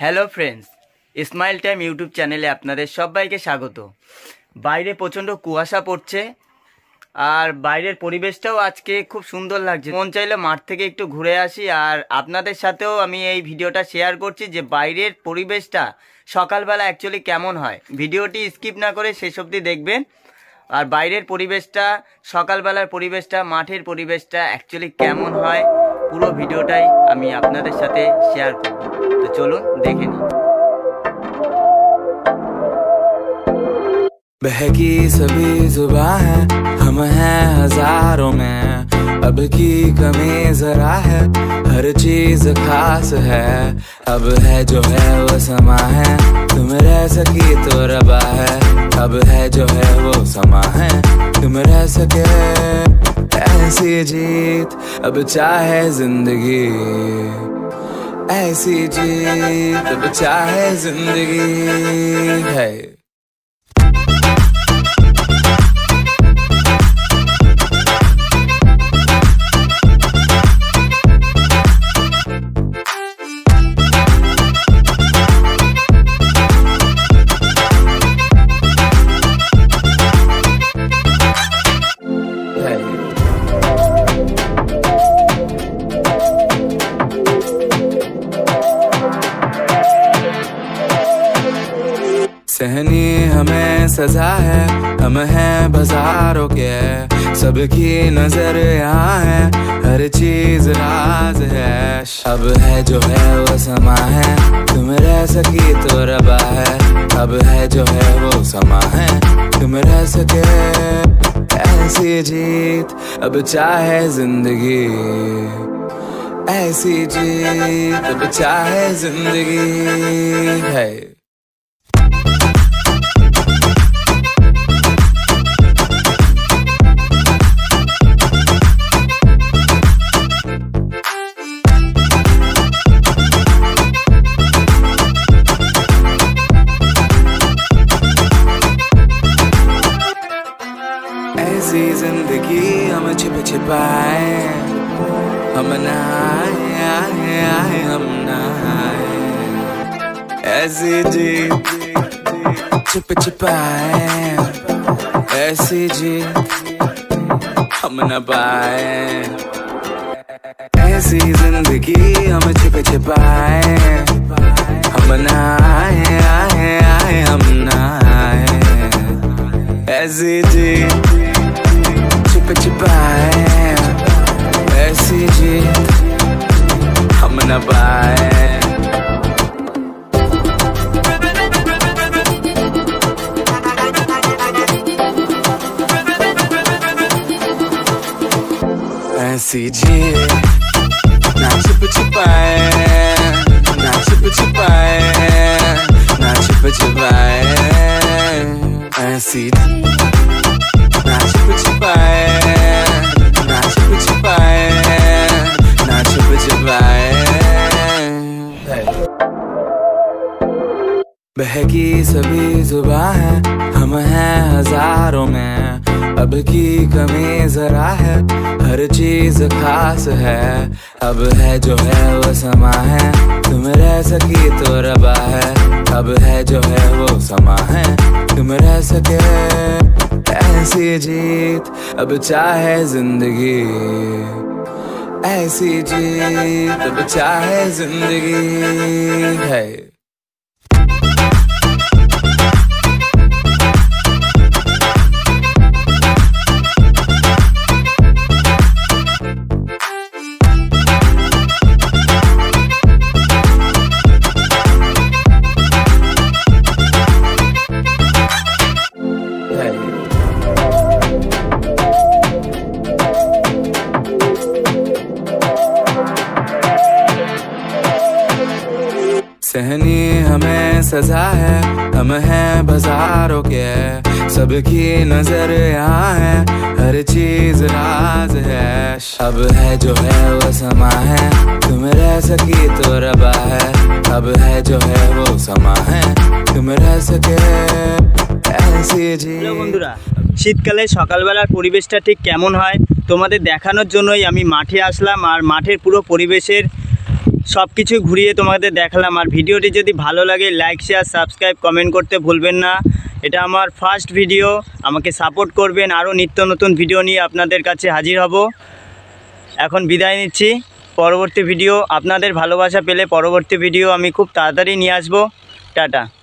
Hello friends, smile time YouTube চ্যানেলে আপনাদের সবাইকে স্বাগত। বাইরে প্রচণ্ড কুয়াশা পড়ছে আর বাইরের পরিবেশটাও আজকে খুব সুন্দর লাগছে। মন চাইলে মাঠ থেকে একটু ঘুরে আসি আর আপনাদের সাথেও আমি এই ভিডিওটা শেয়ার করছি যে বাইরের পরিবেশটা সকালবেলা অ্যাকচুয়ালি কেমন হয়। ভিডিওটি স্কিপ না করে শেষ অবধি দেখবেন। আর বাইরের পরিবেশটা, সকালবেলার পরিবেশটা, মাঠের পরিবেশটা অ্যাকচুয়ালি কেমন হয় পুরো ভিডিওটাই আমি আপনাদের সাথে শেয়ার করব। তো চলুন দেখে নিই। बहकी सभी जुबां है, हम हैं हजारों में, अब की कमी जरा है, हर चीज खास है। अब है जो है वो समा है, तुम रह सकी तो रबा है। अब है जो है वो समा है, तुम रह सके ऐसी जीत। अब चाहे जिंदगी ऐसी जीत, अब चाहे जिंदगी है। सहनी हमें सजा है, हम हैं बाजारों के, सबकी नजर यहाँ है, हर चीज राज है। अब है जो है वो समा है, तुम रह सकी तो रबा है। अब है जो है वो समा है, तुम रह सके ऐसी जीत। अब चाहे जिंदगी ऐसी जीत, अब चाहे जिंदगी है। ऐसी जिंदगी हम छिप छिपाए, हम ना आए, हम ना आए। ऐसी जी छिप छिपाए, ऐसी जी हम न पाए। ऐसी जिंदगी हम छिप छिपाए, हम ना आए, हम ना आए। ऐसी जी छिप छिपाए, ऐसी जीत हम न पाए। ऐसी जीत ना छिप छिपाए, ना छिप छिपाए, ना छिप छिपाए। ऐसी ना छिप छिपाए, ना छिप छिपाए, ना छिप छिपाए। बहकी सभी जुबां है, हम हैं हजारों में, अब की कमी जरा है, हर चीज खास है। अब है जो है वो समा है, तुम रह सकी तो रबा है। अब है जो है वो समा है, तुम रह सके ऐसी जीत। अब चाहे जिंदगी ऐसी जीत, अब चाहे जिंदगी है। सहनी हमें सजा है, हम हैं बाजारों के, सबकी नजर यहाँ है, हर चीज राज है। अब है जो है वो समा है, तुम रह सकी तो रबा है। अब है जो है वो समा है, तुम रह सके ऐसी जी। বন্ধুরা, শীতকালে সকালবেলার পরিবেশটা ঠিক কেমন হয় তোমাদের দেখানোর জন্যই আমি মাঠে আসলাম। আর মাঠের পুরো পরিবেশের সব কিছু ঘুরিয়ে তোমাদের দেখালাম। আর ভিডিওটি যদি ভালো লাগে লাইক শেয়ার সাবস্ক্রাইব কমেন্ট করতে ভুলবেন না। এটা আমার ফার্স্ট ভিডিও, আমাকে সাপোর্ট করবেন। আরও নিত্য নতুন ভিডিও নিয়ে আপনাদের কাছে হাজির হব। এখন বিদায় নিচ্ছি। পরবর্তী ভিডিও আপনাদের ভালোবাসা পেলে পরবর্তী ভিডিও আমি খুব তাড়াতাড়ি নিয়ে আসবো। টাটা।